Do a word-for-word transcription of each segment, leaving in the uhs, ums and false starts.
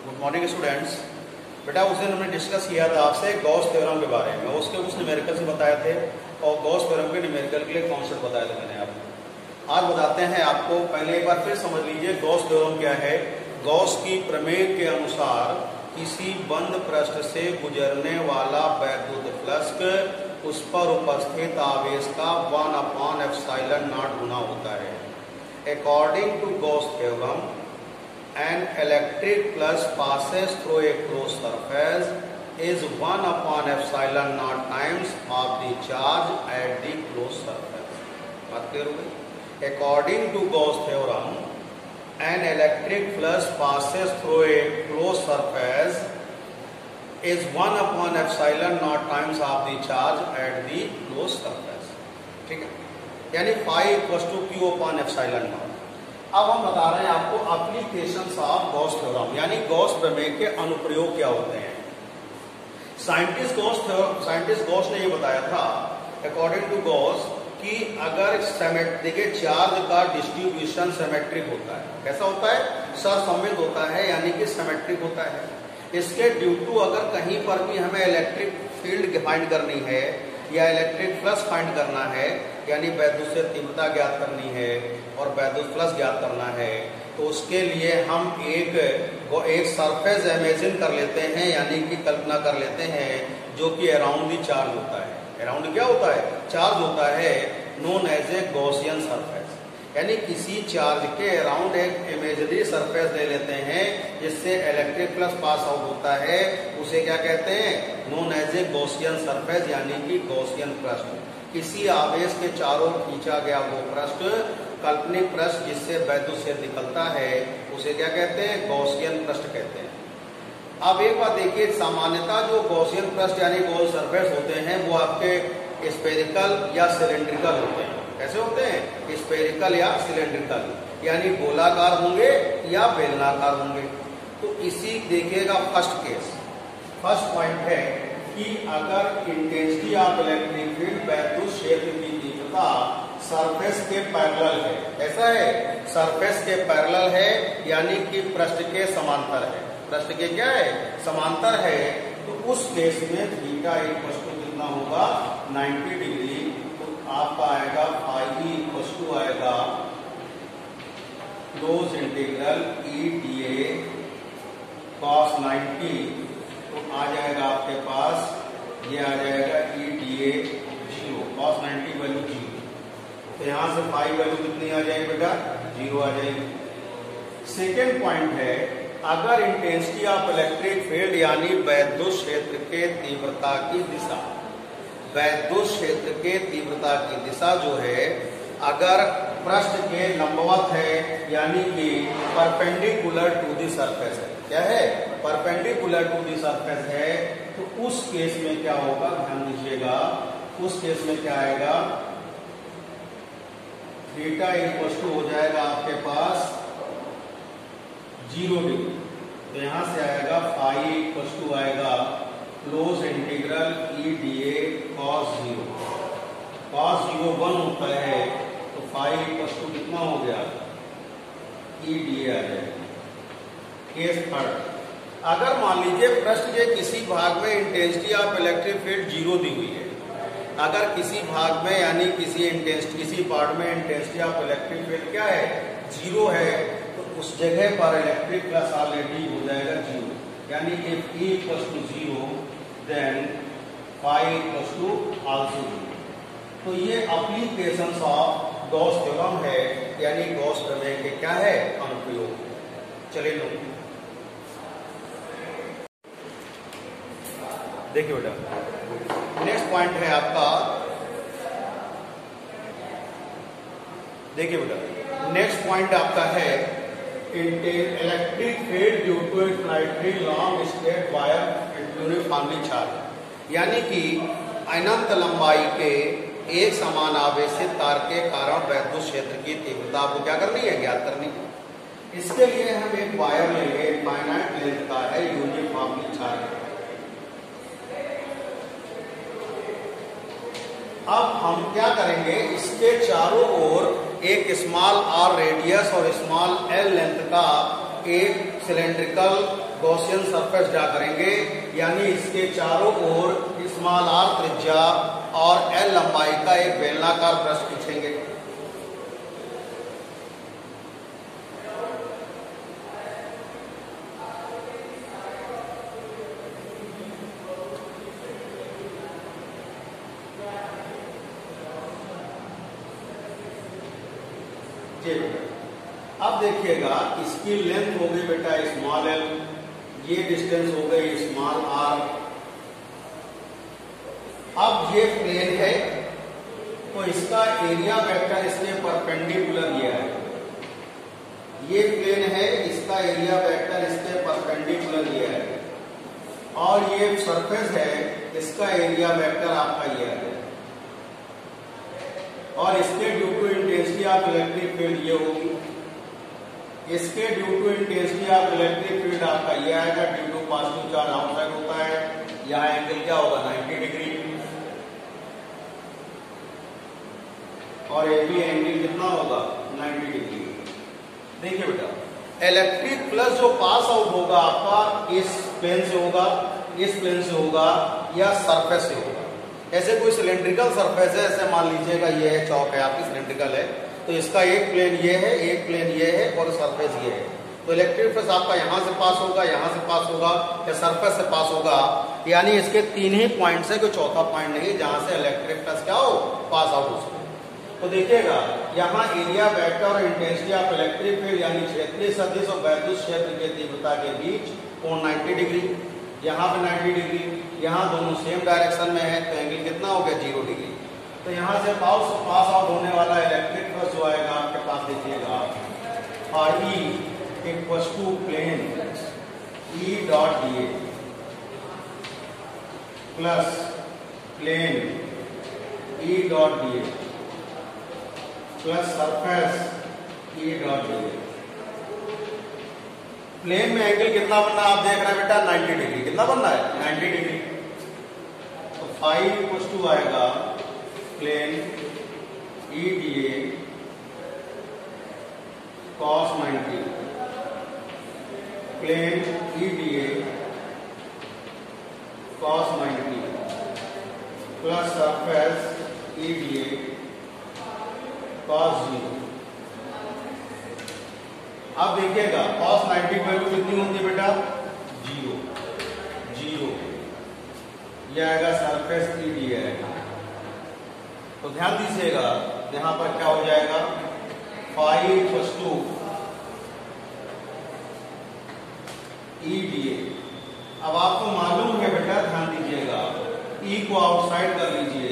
Good morning students. बेटा उस दिन हमने डिस्कस किया था आपसे गॉस थ्योरम के बारे में, उसके कुछ न्यूमेरिकल्स बताए थे और गॉस थ्योरम के न्यूमेरिकल के लिए कॉन्सेप्ट बताए थे मैंने आपको। आज बताते हैं आपको, पहले एक बार फिर समझ लीजिए गॉस थ्योरम क्या है। गॉस की प्रमेय के अनुसार किसी बंद पृष्ठ से गुजरने वाला वैद्युत फ्लक्स उस पर उपस्थित आवेश का वन अपॉन एप्सिलॉन नॉट गुना होता है। According to Gauss theorem an electric flux passes through a closed surface is one upon epsilon naught times of the charge at the closed surface। बात क्लियर हो गई? According to Gauss theorem, an electric flux passes through a closed surface is one upon epsilon naught times of the charge at the closed surface। ठीक है, यानी phi equals to q upon epsilon naught। अब हम बता रहे हैं आपको applications of Gauss theorem, यानी गॉस प्रमेय के अनुप्रयोग क्या होते हैं। साइंटिस्ट गॉस साइंटिस्ट गॉस ने ये बताया था, अकॉर्डिंग टू गॉस, कि अगर देखिए चार्ज का डिस्ट्रीब्यूशन सिमेट्रिक होता है। कैसा होता है? सहसंबंध होता है, यानी कि सिमेट्रिक होता है। इसके ड्यू टू अगर कहीं पर भी हमें इलेक्ट्रिक फील्ड फाइंड करनी है या इलेक्ट्रिक फ्लक्स फाइंड करना है, यानी वैद्युत से तीव्रता ज्ञात करनी है और वैद्युत फ्लक्स ज्ञात करना है, तो उसके लिए हम एक एक सरफेस इमेजिन कर लेते हैं, यानी कि कल्पना कर लेते हैं, जो कि अराउंड दी चार्ज होता है। अराउंड क्या होता है? चार्ज होता है, known as a Gaussian surface. यानी किसी चार्ज के अराउंड एक इमेजिनरी सरफेस ले लेते हैं जिससे इलेक्ट्रिक फ्लक्स पास आउट होता है, उसे क्या कहते हैं? Known as a Gaussian surface, यानी कि गॉसियन पृष्ठ। किसी आवेश के चारों खींचा गया वो पृष्ठ, काल्पनिक पृष्ठ जिससे वैद्युत क्षेत्र निकलता है, उसे क्या कहते हैं? गॉसियन पृष्ठ कहते हैं। अब एक बात देखिए, सामान्यतः जो गॉसियन पृष्ठ यानी गोल सरफेस होते हैं वो आपके स्फेरिकल या सिलेंड्रिकल होते हैं। कैसे होते हैं? स्फेरिकल या सिलेंड्रिकल, यानी गोलाकार होंगे या बेलनाकार होंगे। तो इसी देखिएगा फर्स्ट केस, फर्स्ट पॉइंट है कि अगर इंटेंसिटी ऑफ इलेक्ट्रिक फील्ड वैद्युत क्षेत्र की तीव्रता सरफेस के पैरेलल है। ऐसा है, सरफेस के पैरेलल है, यानी कि पृष्ठ के समांतर है। पृष्ठ के क्या है? समांतर है। तो उस केस में थीटा इक्वल टू कितना होगा? नब्बे डिग्री। तो आपका आएगा फाई इक्वल टू आएगा close integral E D A cos ninety. तो आ जाएगा आपके पास, ये आ जाएगा E D A zero, cos ninety value zero. तो यहां से फाई वैल्यू कितनी आ जाएगी बेटा? जीरो आ जाएगी। सेकेंड पॉइंट है, अगर इंटेंसिटी ऑफ इलेक्ट्रिक फील्ड यानी वैद्युत क्षेत्र के तीव्रता की दिशा, वैद्युत क्षेत्र के तीव्रता की दिशा जो है अगर पृष्ठ के लंबवत है, यानी कि परपेंडिकुलर टू दी सरफेस है। क्या है? परपेंडिकुलर टू दी सरफेस है। तो उस केस में क्या होगा? ध्यान दीजिएगा, उस केस में क्या आएगा? थीटा इक्वल टू हो जाएगा आपके पास जीरो डिग्री। तो यहां से आएगा फाई इक्वल टू आएगा close integral E D A cos zero. Cos zero one होता है, तो फाई इक्वल टू कितना हो गया? ई डी ए आ जाएगा। केस थर्ड, अगर मान लीजिए पृष्ठ के किसी भाग में intensity of electric field zero दी हुई है, अगर किसी भाग में यानी किसी इंटेंसिटी किसी पार्ट में इंटेंसिटी ऑफ इलेक्ट्रिक फील्ड क्या है? जीरो है, तो उस जगह पर इलेक्ट्रिक फ्लक्स ऑलरेडी हो जाएगा जीरो, यानी if E equal to zero then phi equal to also zero. तो ये एप्लीकेशंस ऑफ गॉस थ्योरम है, यानी गॉस प्रमेय के क्या है? अनुप्रयोग। चलिए लो देखिए बेटा, नेक्स्ट पॉइंट है आपका, देखिए बेटा नेक्स्ट पॉइंट आपका है electric field due to a slightly long straight wire uniformly charge, यानी कि अनंत लंबाई के एक समान आवेशित तार के कारण वैद्युत क्षेत्र की तीव्रता आपको क्या करनी है? ज्ञात करनी है। इसके लिए हम एक वायर लेंगे, फाइनाइट लेंथ का है, यूनिफॉर्मली चार्ज। अब हम क्या करेंगे? इसके चारों ओर एक स्मॉल आर रेडियस और स्मॉल एल लेंथ का एक सिलेंड्रिकल गॉसियन सरफेस ड्रा करेंगे, यानी इसके चारों ओर स्मॉल आर त्रिज्या और एल लंबाई का एक बेलनाकार पृष्ठ खींचेंगे। अब देखिएगा इसकी लेंथ हो गई बेटा स्मॉल एल, ये डिस्टेंस हो गई स्मॉल आर। अब ये प्लेन है तो इसका एरिया वेक्टर इसके परपेंडिकुलर ये है। ये प्लेन है, इसका एरिया वेक्टर इसके परपेंडिकुलर ये है, और ये सरफेस है, इसका एरिया वेक्टर आपका ये है, और इसके due to intensity of electric field ये होगी। इसके due to intensity of electric field आपका ये आएगा, due to positive charge outside होता है। यहाँ एंगल क्या होगा नब्बे डिग्री, और ये भी एंगल कितना होगा नब्बे डिग्री। देखिए बेटा इलेक्ट्रिक प्लस जो पास आउट होगा आपका इस प्लेन से होगा, इस प्लेन से होगा, या सरफेस से होगा। ऐसे कोई सिलेंड्रिकल सरफेस है, ऐसे मान लीजिएगा ये है, चौक है आपकी सिलेंड्रिकल है, तो इसका एक प्लेन ये है, एक प्लेन ये है, और सरफेस ये है। तो इलेक्ट्रिक फ्लक्स आपका यहां से पास होगा, यहां से पास होगा, या सरफेस से पास होगा, यानी इसके तीन ही पॉइंट्स है, कोई चौथा पॉइंट नहीं जहां से इलेक्ट्रिक फ्लक्स क्या हो पास आउट हो सके। तो देखिएगा यहाँ एरिया वेक्टर और इंटेंसिटी ऑफ इलेक्ट्रिक फील्ड यानी क्षेत्रीय सदिश और वैद्युत क्षेत्र की तीव्रता के बीच कोण नब्बे डिग्री, यहाँ पे नब्बे डिग्री, यहाँ दोनों सेम डायरेक्शन में है, तो एंगल कितना हो गया जीरो डिग्री। तो यहाँ से पास पास आउट होने वाला इलेक्ट्रिक फ्लक्स जो आएगा आपके पास देखिएगा, और E equals to plane E dot D A plus plane E dot D A plus surface E dot D A. Plane में एंगल कितना बनना है आप देख रहे हैं बेटा नब्बे डिग्री। कितना बनना है नब्बे डिग्री। तो फाइव इक्वल्स टू आएगा plane E D A cos ninety, plane E D A cos ninety plus surface E D A cos zero. अब देखिएगा कॉस नाइन्टी की वैल्यू कितनी होती है बेटा जीरो, जीरो यह आएगा सरफेस ई डी ए आएगा। तो ध्यान दीजिएगा यहां पर क्या हो जाएगा five plus to E D A. अब आपको मालूम है बेटा ध्यान दीजिएगा, ई को आउटसाइड कर लीजिए।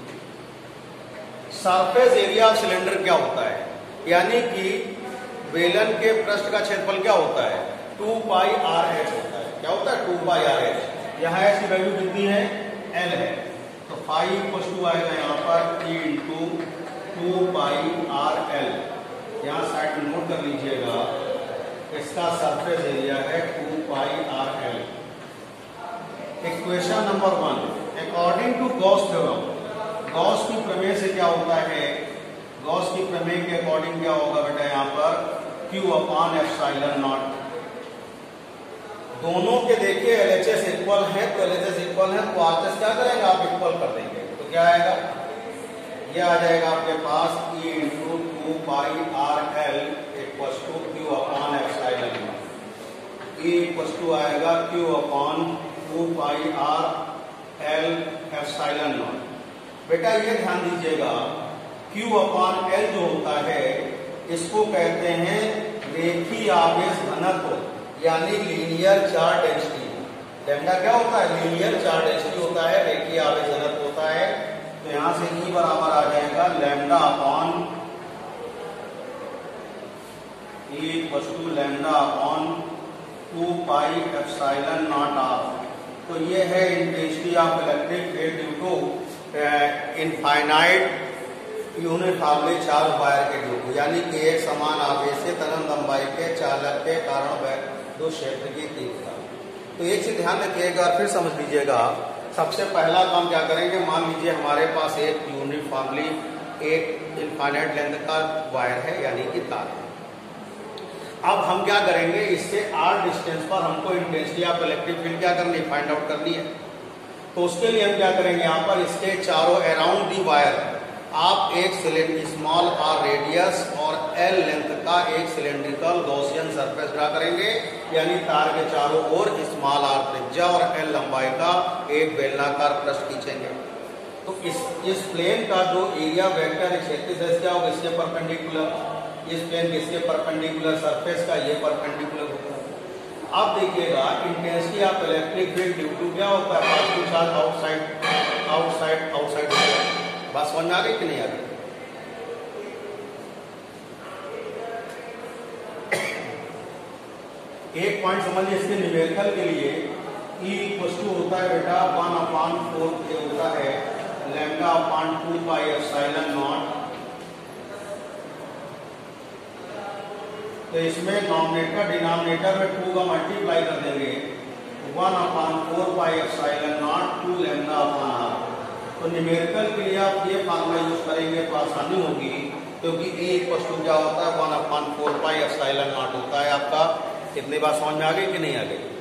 सरफेस एरिया ऑफ सिलेंडर क्या होता है, यानी कि बेलन के पृष्ठ का क्षेत्रफल क्या होता है टू पाई आर एच होता है। क्या होता है टू पाई आर एच। यहाँ एच की वैल्यू कितनी है एल है, तो फाइव प्लस टू आएगा यहाँ पर E into two pi R L. यहाँ साइड में नोट कर लीजिएगा इसका सरफेस एरिया है two pi R L. Equation number one, according to Gauss theorem, Gauss की प्रमेय से क्या होता है, गॉस की प्रमेय के अकॉर्डिंग क्या होगा बेटा यहाँ पर Q अपॉन एप्सिलॉन नॉट। दोनों के देखिए L H S इक्वल है, तो L H S इक्वल है तो R H S क्या करेंगे आप इक्वल कर देंगे, तो क्या आएगा ये आ जाएगा आपके पास E into two pi R L equal to Q upon epsilon naught. E equal to आएगा Q upon two pi R L epsilon naught. बेटा ये ध्यान दीजिएगा Q अपॉन एल जो होता है इसको कहते हैं रेखीय आवेश घनत्व, यानी लीनियर चार्ज डेंसिटी। लैम्डा क्या होता है लीनियर चार्ज डेंसिटी होता है, रेखीय आवेश घनत्व होता है। तो यहां से E बराबर आ जाएगा lambda upon E equal to lambda upon two pi epsilon naught R. तो ये है intensity of electric field due to infinite uniformly charge wire के ड्यू, यानी कि एक समान आवेशी तरंग लंबाई के चालक के कारण दो क्षेत्र की तीव्रता। तो एक चीज ध्यान रखिएगा और फिर समझ लीजिएगा। सबसे पहला काम क्या करेंगे, मान लीजिए हमारे पास एक यूनिफॉर्मली एक इनफाइनाइट लेंथ का वायर है यानी कि तार है। अब हम क्या करेंगे, इससे आर डिस्टेंस पर हमको इंटेंसिटी ऑफ इलेक्ट्रिक फील्ड क्या करनी है, फाइंड आउट करनी है। तो उसके लिए हम क्या करेंगे, यहाँ पर इसके चारों अराउंड दी वायर आप एक सिलेंडर स्मॉल आर रेडियस और एल लेंथ का एक सिलेंड्रिकल गॉसियन सरफेस ड्रा करेंगे, यानी तार के चारों ओर स्मॉल आर त्रिज्या और एल लंबाई का एक बेलनाकार पृष्ठ खींचेंगे। तो इस इस प्लेन का जो एरिया वेक्टर क्षेत्रीय है क्या होगा, इसके परपेंडिकुलर, इस प्लेन के इसके परपेंडिकुलर सरफेस का ये परपेंडिकुलर होगा। अब देखिएगा intensity of electric field due to क्या होता है, positive charge outside outside outside होता है। बात समझ में आ गई कि नहीं आ गई? एक पॉइंट समझिए इसके न्यूमेरिकल के लिए, E इक्वल टू होता है बेटा वन अपॉन फोर ये होता है lambda upon two pi epsilon naught. तो इसमें नॉमिनेटर डिनोमिनेटर में टू का मल्टीप्लाई कर देंगे, one upon four pi epsilon naught two lambda upon R. तो न्यूमेरिकल के लिए आप ये फार्मूला यूज करेंगे तो आसानी होगी, क्योंकि E इक्वल टू क्या होता है one upon four pi epsilon naught होता है आपका। कितनी बार समझ में आ गई कि नहीं आ गई?